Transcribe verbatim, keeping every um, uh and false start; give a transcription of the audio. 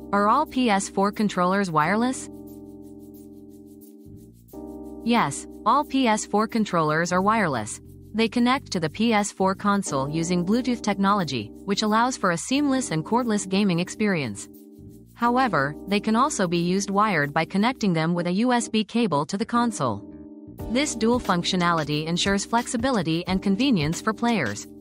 Are all P S four controllers wireless? Yes, all P S four controllers are wireless. They connect to the P S four console using Bluetooth technology, which allows for a seamless and cordless gaming experience. However, they can also be used wired by connecting them with a U S B cable to the console. This dual functionality ensures flexibility and convenience for players.